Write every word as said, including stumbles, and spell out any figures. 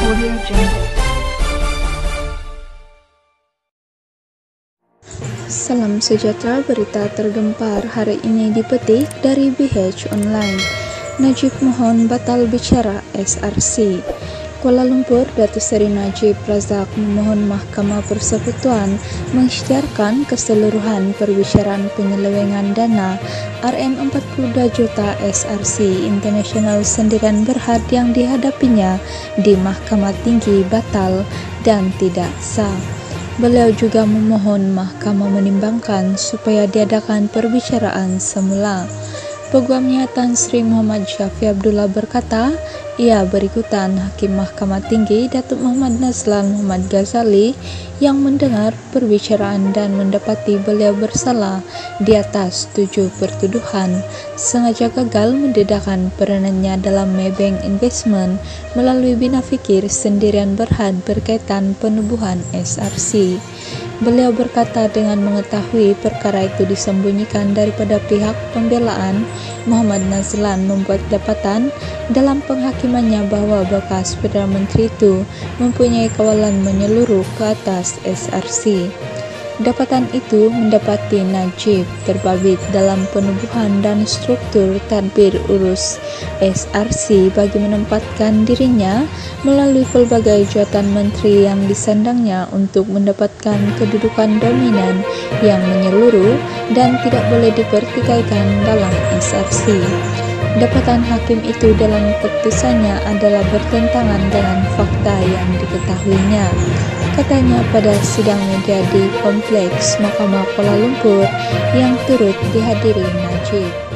Audio Jungle. Salam sejahtera, berita tergempar hari ini dipetik dari B H Online. Najib mohon batal bicara S R C. Kuala Lumpur, Datuk Seri Najib Razak memohon Mahkamah Persekutuan mengisytiharkan keseluruhan perbicaraan penyelewengan dana R M empat puluh dua juta S R C International Sendirian Berhad yang dihadapinya di Mahkamah Tinggi batal dan tidak sah. Beliau juga memohon mahkamah menimbangkan supaya diadakan perbicaraan semula. Peguamnya Tan Sri Muhammad Syafi Abdullah berkata, ia berikutan Hakim Mahkamah Tinggi Datuk Muhammad Nazlan Muhammad Ghazali yang mendengar perbicaraan dan mendapati beliau bersalah di atas tujuh pertuduhan, sengaja gagal mendedahkan peranannya dalam Maybank Investment melalui Bina Fikir Sendirian Berhad berkaitan penubuhan S R C. Beliau berkata dengan mengetahui perkara itu disembunyikan daripada pihak pembelaan, Muhammad Nazlan membuat dapatan dalam penghakimannya bahwa bekas Perdana Menteri itu mempunyai kawalan menyeluruh ke atas S R C. Dapatan itu mendapati Najib terbabit dalam penubuhan dan struktur tadbir urus S R C bagi menempatkan dirinya melalui pelbagai jawatan menteri yang disandangnya untuk mendapatkan kedudukan dominan yang menyeluruh dan tidak boleh dipertikaikan dalam S R C. Dapatan hakim itu dalam putusannya adalah bertentangan dengan fakta yang diketahuinya. Katanya pada sidang media di Kompleks Mahkamah Kuala Lumpur yang turut dihadiri Najib.